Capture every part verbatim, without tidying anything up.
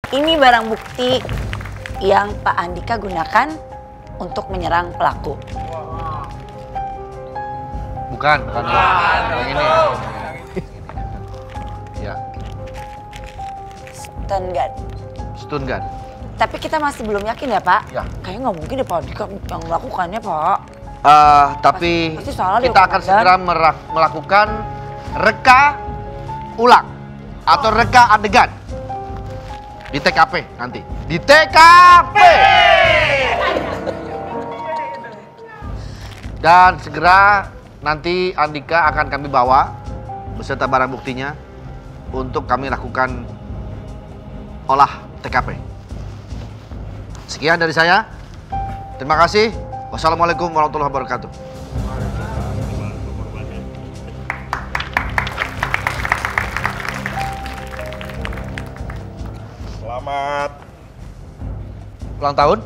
Ini barang bukti yang Pak Andika gunakan untuk menyerang pelaku. Bukan, bukan. Yang ini. Ya. Stun gun. Stun gun. Tapi kita masih belum yakin ya Pak? Ya. Kayaknya nggak mungkin deh Pak Andika yang melakukannya Pak. Uh, tapi Pasti- pasti salah deh, kita akan Komandan. segera merak- melakukan reka ulang atau reka adegan di T K P nanti. Di T K P. Dan segera nanti Andika akan kami bawa beserta barang buktinya untuk kami lakukan olah T K P. Sekian dari saya. Terima kasih. Wassalamualaikum warahmatullahi wabarakatuh. Selamat Ulang tahun.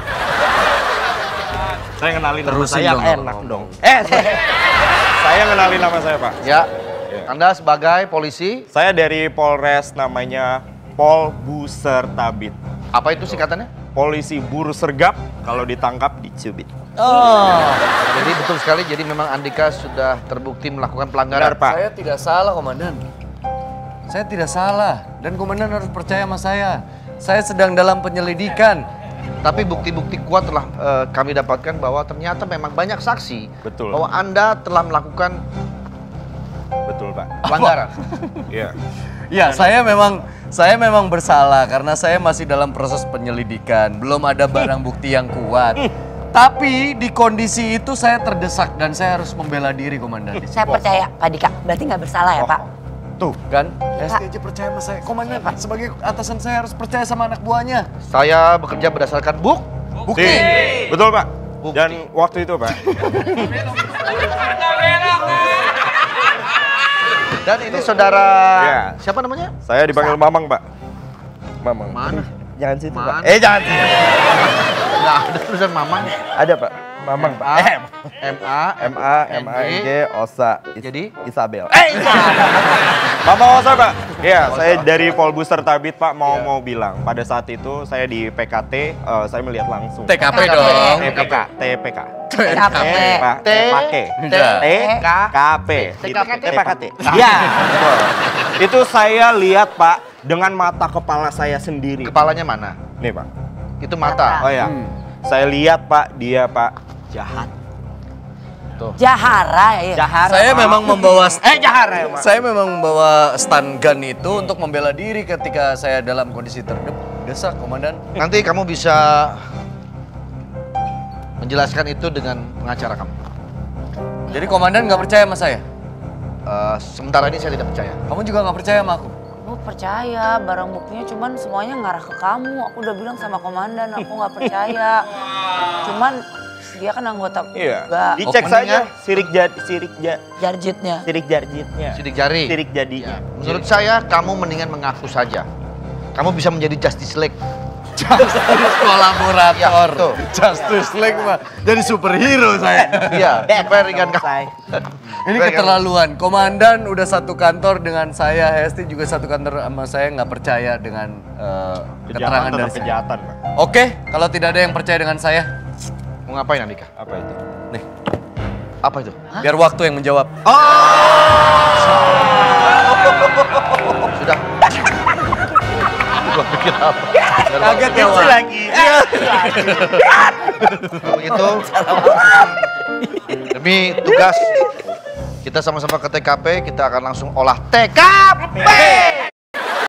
Saya kenalin nama Terusin saya dong, enak ngomong. dong. Eh, saya kenalin nama saya Pak. Ya. Ya. Anda sebagai polisi, Saya dari Polres namanya Pol Buser Tabit. apa itu singkatannya? Polisi buru sergap, kalau ditangkap dicubit. Oh. Jadi betul sekali, jadi memang Andika sudah terbukti melakukan pelanggaran. Benar Pak. Saya tidak salah, Komandan. Saya tidak salah. Dan Komandan harus percaya sama saya. Saya sedang dalam penyelidikan. Tapi bukti-bukti kuat telah eh, kami dapatkan bahwa ternyata memang banyak saksi Betul. bahwa Anda telah melakukan Betul Pak. pelanggaran. Iya. Ya, saya memang saya memang bersalah karena saya masih dalam proses penyelidikan. Belum ada barang bukti yang kuat. Tapi di kondisi itu saya terdesak dan saya harus membela diri, Komandan. Saya percaya Pak Dika, berarti nggak bersalah ya Pak? Tuh kan, S T J percaya sama saya. Komandan, sebagai atasan saya harus percaya sama anak buahnya. Saya bekerja berdasarkan buk. Bukti. Betul Pak. Bukti. Dan waktu itu Pak. Dan ini saudara Ya. siapa namanya? Saya dipanggil Mamang Pak. Mamang. Mana? Jangan situ Mana? Pak. Eh jangan situ. Enggak ada tulisan Mamang. Ada Pak. Mamang Pak. A, M A, M A M A N G Osa. Is- Jadi? Isabel. Mamang Osa Pak. Iya, saya dari Polbuster Tabit Pak mau mau bilang pada saat itu saya di P K T eh, saya melihat langsung. T K P T K P. dong. T P K, T P K. T K P. Pak, T, T P K. T, T K P. T K P. T P K T. Iya, betul. Itu saya lihat Pak dengan mata kepala saya sendiri. Kepalanya mana? Nih Pak. Itu mata. Oh ya. Saya lihat Pak, dia Pak jahat. Jahara ya. Jahat. Saya memang membawa Eh jahat ya Pak. saya memang membawa stun gun itu untuk membela diri ketika saya dalam kondisi terdesak, Komandan. Nanti kamu bisa menjelaskan itu dengan pengacara kamu. Jadi Komandan nggak percaya sama saya? Eh, sementara ini saya tidak percaya. Kamu juga nggak percaya sama aku? Aku percaya barang buktinya cuman semuanya ngarah ke kamu. Aku udah bilang sama komandan aku nggak percaya. Cuman dia kan anggota Iya. juga. Dicek Oh, saja sirik jad sirik jad Jarjitnya. sirik jarjitnya. Sidik jari. Sirik jadinya. Ya, menurut saya kamu mendingan mengaku saja. Kamu bisa menjadi Justice League. Justice kolaborator. Ya, betul. Justice League mah jadi superhero saya. Iya, supaya ringan kamu. Saya. Ini Baik, keterlaluan. Komandan udah satu kantor dengan saya, Hesti juga satu kantor sama saya, nggak percaya dengan eh, keterangan dari saya. kejahatan, Pak. Oke, kalau tidak ada yang percaya dengan saya, Mau ngapain Andika? Apa itu? nih, Apa itu? biar waktu yang menjawab. Sudah. Gua pikir apa? Kaget ya, Wak? lagi. Kalau begitu, demi tugas kita sama-sama ke T K P, kita akan langsung olah T K P.